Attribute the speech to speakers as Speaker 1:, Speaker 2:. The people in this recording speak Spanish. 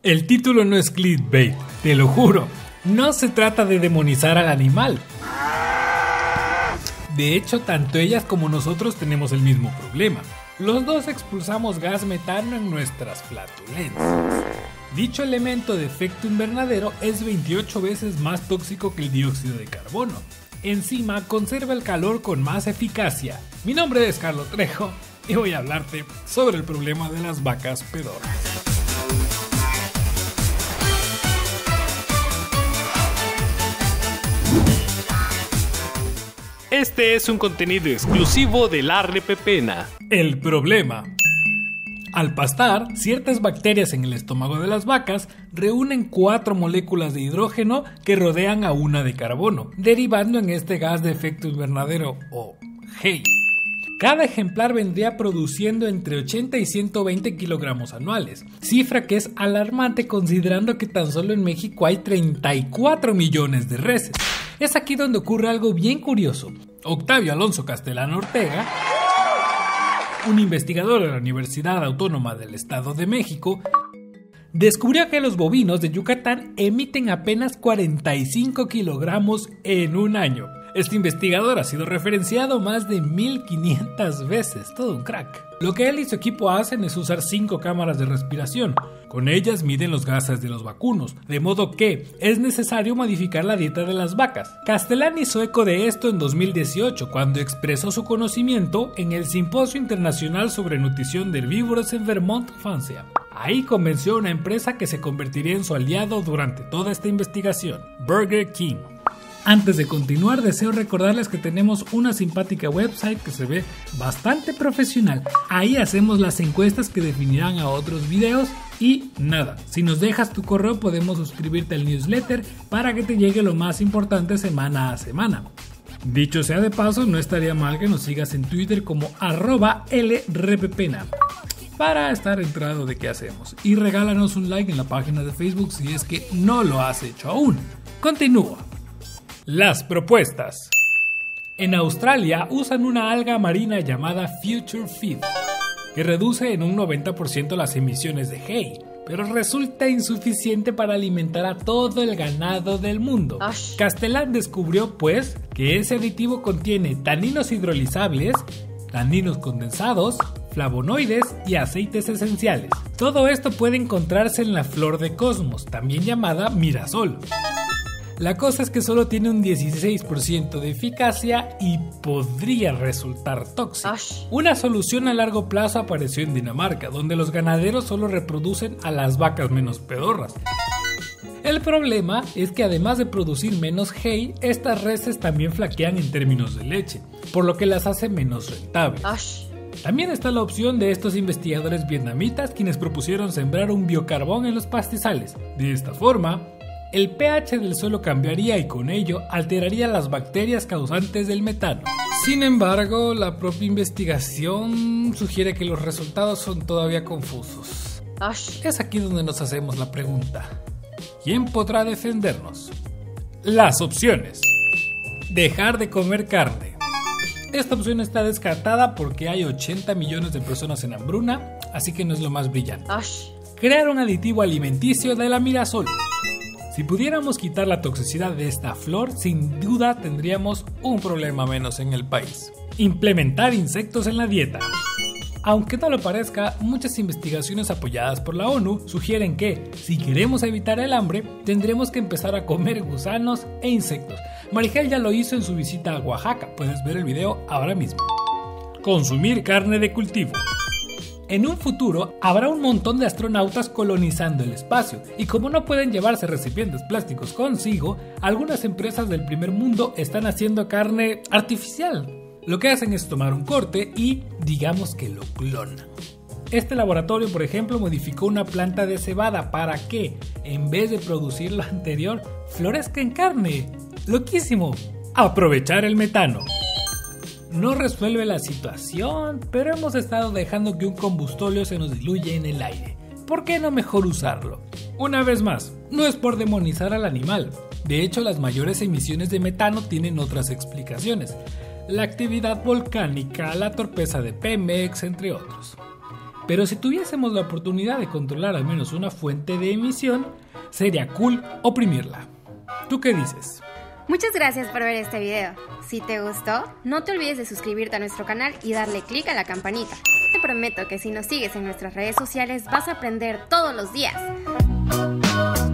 Speaker 1: El título no es clickbait, te lo juro. No se trata de demonizar al animal. De hecho, tanto ellas como nosotros tenemos el mismo problema. Los dos expulsamos gas metano en nuestras flatulencias. Dicho elemento de efecto invernadero es 28 veces más tóxico que el dióxido de carbono. Encima, conserva el calor con más eficacia. Mi nombre es Carlos Trejo y voy a hablarte sobre el problema de las vacas pedorras.
Speaker 2: Este es un contenido exclusivo de La Repepena.
Speaker 1: El problema. Al pastar, ciertas bacterias en el estómago de las vacas reúnen 4 moléculas de hidrógeno que rodean a una de carbono, derivando en este gas de efecto invernadero o HEI. Cada ejemplar vendría produciendo entre 80 y 120 kilogramos anuales, cifra que es alarmante considerando que tan solo en México hay 34 millones de reses. Es aquí donde ocurre algo bien curioso. Octavio Alonso Castellano Ortega, un investigador de la Universidad Autónoma del Estado de México, descubrió que los bovinos de Yucatán emiten apenas 45 kilogramos en un año. Este investigador ha sido referenciado más de 1500 veces, todo un crack. Lo que él y su equipo hacen es usar 5 cámaras de respiración. Con ellas miden los gases de los vacunos, de modo que es necesario modificar la dieta de las vacas. Castellán hizo eco de esto en 2018, cuando expresó su conocimiento en el Simposio Internacional sobre Nutrición de Herbívoros en Vermont, Francia. Ahí convenció a una empresa que se convertiría en su aliado durante toda esta investigación, Burger King. Antes de continuar, deseo recordarles que tenemos una simpática website que se ve bastante profesional. Ahí hacemos las encuestas que definirán a otros videos y nada, si nos dejas tu correo podemos suscribirte al newsletter para que te llegue lo más importante semana a semana. Dicho sea de paso, no estaría mal que nos sigas en Twitter como @LRepepena para estar enterado de qué hacemos. Y regálanos un like en la página de Facebook si es que no lo has hecho aún. Continúa. Las propuestas. En Australia usan una alga marina llamada Future Feed, que reduce en un 90% las emisiones de HEI, pero resulta insuficiente para alimentar a todo el ganado del mundo. Castellán descubrió, pues, que ese aditivo contiene taninos hidrolizables, taninos condensados, flavonoides y aceites esenciales. Todo esto puede encontrarse en la flor de cosmos, también llamada mirasol. La cosa es que solo tiene un 16% de eficacia y podría resultar tóxico. Una solución a largo plazo apareció en Dinamarca, donde los ganaderos solo reproducen a las vacas menos pedorras. El problema es que además de producir menos HEI, estas reses también flaquean en términos de leche, por lo que las hace menos rentables. También está la opción de estos investigadores vietnamitas quienes propusieron sembrar un biocarbón en los pastizales. De esta forma, el pH del suelo cambiaría y con ello alteraría las bacterias causantes del metano. Sin embargo, la propia investigación sugiere que los resultados son todavía confusos. Es aquí donde nos hacemos la pregunta: ¿quién podrá defendernos? Las opciones. Dejar de comer carne. Esta opción está descartada porque hay 80 millones de personas en hambruna, así que no es lo más brillante. Crear un aditivo alimenticio de la mirasol. Si pudiéramos quitar la toxicidad de esta flor, sin duda tendríamos un problema menos en el país. Implementar insectos en la dieta. Aunque no lo parezca, muchas investigaciones apoyadas por la ONU sugieren que, si queremos evitar el hambre, tendremos que empezar a comer gusanos e insectos. Marigel ya lo hizo en su visita a Oaxaca, puedes ver el video ahora mismo. Consumir carne de cultivo. En un futuro habrá un montón de astronautas colonizando el espacio y como no pueden llevarse recipientes plásticos consigo, algunas empresas del primer mundo están haciendo carne artificial. Lo que hacen es tomar un corte y digamos que lo clonan. Este laboratorio, por ejemplo, modificó una planta de cebada para que, en vez de producir lo anterior, florezca en carne. ¡Loquísimo! Aprovechar el metano. No resuelve la situación, pero hemos estado dejando que un combustóleo se nos diluye en el aire. ¿Por qué no mejor usarlo? Una vez más, no es por demonizar al animal. De hecho, las mayores emisiones de metano tienen otras explicaciones. La actividad volcánica, la torpeza de Pemex, entre otros. pero si tuviésemos la oportunidad de controlar al menos una fuente de emisión, sería cool oprimirla. ¿Tú qué dices?
Speaker 3: Muchas gracias por ver este video. Si te gustó, no te olvides de suscribirte a nuestro canal y darle clic a la campanita. Te prometo que si nos sigues en nuestras redes sociales vas a aprender todos los días.